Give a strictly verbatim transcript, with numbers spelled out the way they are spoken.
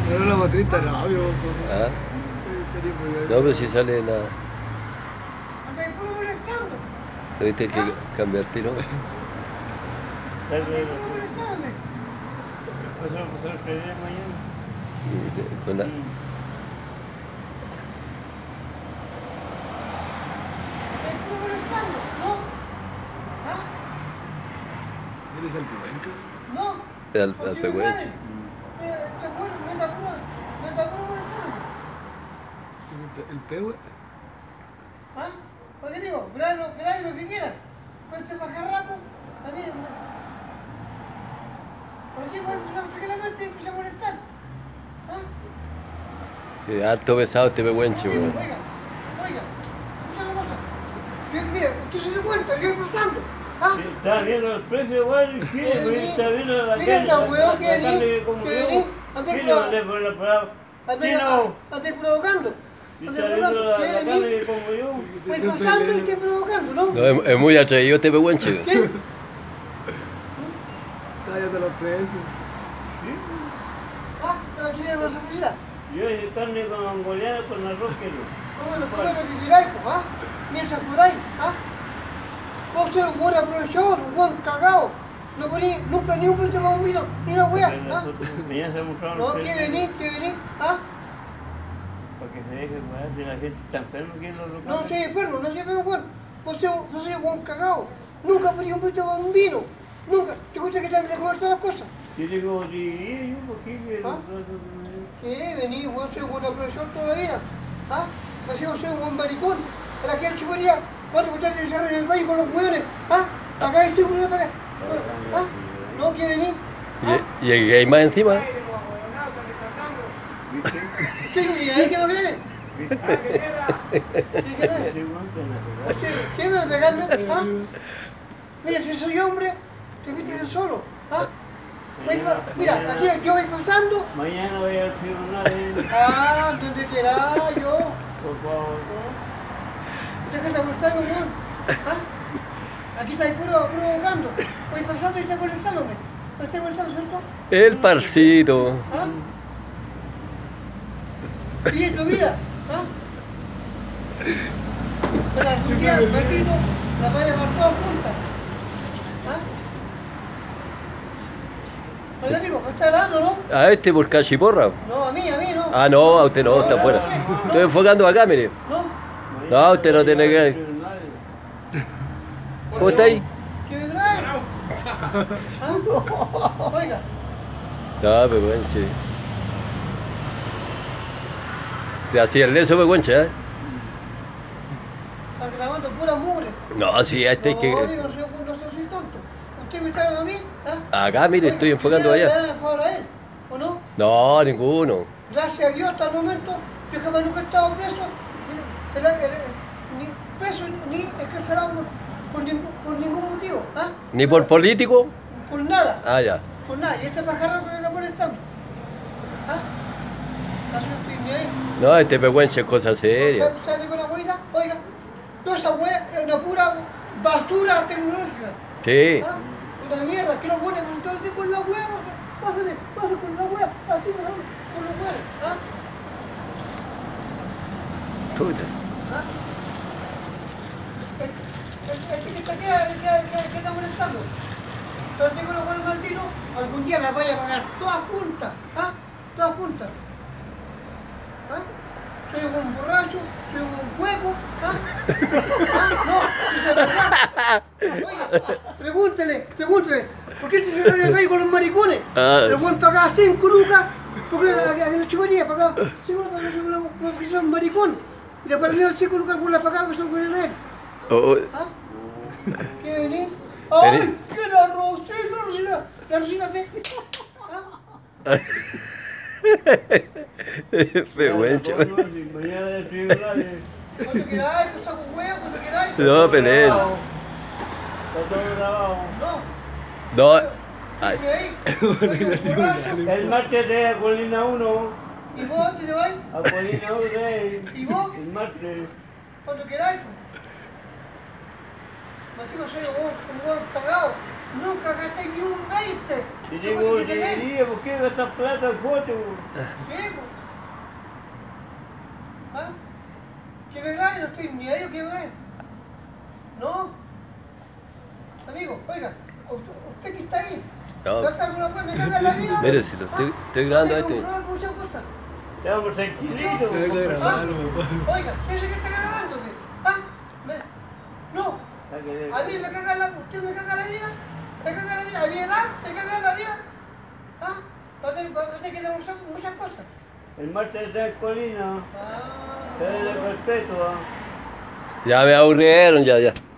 No, la motrita no, amigo. ¿Ah? No, pero si sale la... Acá hay puro molestando. Tuviste que cambiar tiro. Acá hay puro molestándome. Vas a pasar el día mañana. Con la... ¿Eres el pehuencho? No. Al, porque al me pehuenche. cae. Mira, este bueno, me está puro, me está puro molestando. ¿El pehue? ¿Ah? Porque digo, grave lo, grave lo que quiera. Pero este pajarraco, a mí... ¿Por qué puede empezar tranquilamente y empieza a molestar? ¿Ah? Qué harto pesado este pehuenche, Oiga, weón. oiga, oiga, escucha una cosa. Yo, mira, usted se dio cuenta, yo voy pasando. ¿Ah? Sí, está viendo los precios igual, ¿qué? Está viendo la Mira carne, esta weón la que carne vení, como que yo. vení, antes Sí, que no, le por la palabra. antes Sí, no. antes provocando. Y Antes está viendo provocando, la, que la vení, carne como yo. voy pasando y estoy provocando, ¿no? No, es, es muy atrevido este pehuenche. ¿Qué? Cállate los precios. Sí. ¿Ah? ¿No la quiere más felicidad? Yo hay carne con angoliana con arroz que no. ¿Cómo lo cómo lo que queráis, pues, ah? Mientras podáis, ¿ah? Vos sois un buen aprovechador, un buen cagao. No poní nunca ni un punto con un vino, ni una wea, ¿ah? Mañana se mostraron No, los ¿qué precios. venís? ¿Qué venís? ¿Ah? Para que se deje, weá, si la gente está enferma, ¿quién lo No locales? soy enfermo, no soy enfermo, vos sois vos sois un buen cagao. Nunca poní un punto con un vino. Nunca. ¿Te gusta que te de comer todas las cosas? Yo digo, sí, yo, ¿por qué? Que ¿Ah? ¿Qué? Venís, vos sois un buen aprovechador toda la vida. ¿Ah? Así vos sois un buen maricón. En aquella chupería, ¿cuánto gustaste de desarrollar el baño con los hueones? ¿Ah? Acá hay círculo para acá. ¿Ah? ¿No? ¿Qué venís? ¿Ah? Y, y el gay más encima. ¿Qué? ¿Y ahí qué no crees? ¿Viste? ¿Qué crees? Sí, weón, que la ¿Qué, ¿Qué me vas pegando? ¿Ah? Mira, si soy hombre, te viste de solo. ¿Ah? Voy pa- Mira, aquí yo voy pasando. Mañana voy al tribunal, eh, Ah, donde quiera yo. por favor. Déjate molestarme, weón. ¿Ah? Aquí estáis puro provocando. Voy pasando y estás molestándome. ¿Me estás molestando, cierto? El parcito. ¿Ah? Sigue tu vida. ¿Ah? Pero algún día el perrito la va a dejar todas juntas. ¿Ah? Oye, amigo, ¿me está grabando, no? A este por cachiporra. No, a mí, a mí, no. Ah, no, a usted no, está afuera. Estoy enfocando acá, mire. ¿No? No, usted no tiene que... ¿Cómo está ahí? ¿Que me grabe? ¿Ah? Oiga. No, pehuenche. Te hacía el leso, pehuenche, ¿eh? Están grabando pura mugre. No, sí, a este hay No, que... amigo, no soy, no soy tonto. ¿Usted me está hablando a mí? ¿Ah? Acá, mire, Oiga, estoy enfocando ¿usted le allá. da el favor a él? ¿O no? No, ninguno. Gracias a Dios, hasta el momento, yo jamás nunca he estado preso. El- el- el- ni preso ni encarcelado por, por, ningún, por ningún motivo. ¿Ah? ¿Ni por político? Por nada. Ah, ya. Por nada. Y este pajarraco me está molestando. ¿Ah? Así no estoy ni ahí. No, este pehuenche es cosa seria. ¿Sale- ¿Sale con la hueá? Oiga, toda esa hueá es una pura basura tecnológica. Sí. ¿Ah? Una mierda, que los buenos con todo el tiempo en la hueá. Pásale, pásale con la hueá. Así con, con los hueones. ¿Ah? Chuta. ¿Ah? El, el, el que está aquí, el que, el que, el que está molestando. Entonces digo los buenos malditos, algún día las vaya a pagar todas juntas. ¿Ah? Todas juntas. ¿Ah? Soy un borracho, soy un hueco, ¿ah? ¿Ah? No, eso es verdad. Oiga, pregúntele, pregúntele, ¿por qué se cerró el gallo con los maricones? Ah. El buen pagaba cinco lucas, porque en la chivería pagaba cinco lucas porque son maricón. Y le perdieron cinco lucas por la pagada que son con él. Oh, oh. ¿Ah? ¿Qué venís? ¡Ay! Vení. ¡Que la rosita, la rosita! ¡La rosita te! ¿Ah? Pehuenche. Mañana del tribunal, eh, Cuando queráis, pues saco huevo, cuando queráis. No, peleen. está todo grabado. No. No. Ay. ¿Qué ahí? Oye, un borracho. El martes de a Colina uno, ¿Y vos dónde te vais? a Colina uno, ¿Y vos? el martes. Cuando queráis. pues. Encima soy un, un buen cagado. Nunca gasté ni un veinte. Si tengo diría, ¿por qué gastas plata en foto? Sí, pues. ¿Ah? ¿Qué me gane? No estoy ni ahí, ¿qué me gane? ¿No? Amigo, oiga, usted, usted que está ahí. No. ¿Gasta alguna cosa? ¿Me caga la vida? Mire, si lo estoy, estoy grabando a este. Muchas cosas. Estamos tranquilitos. Deja de grabarlo, papá. Oiga, ¿qué es que está grabando? ¿Qué? ¿Ah? ¿Me? No. A mí me caga la... ¿Usted me caga la vida? ¿Me caga la vida? ¿A mi edad? ¿Me caga la vida? ¿Ah? Entonces, entonces que demostró muchas cosas. El martes está en Colina. Ah. Te de perpetua. Ya me aburrieron, ya, ya.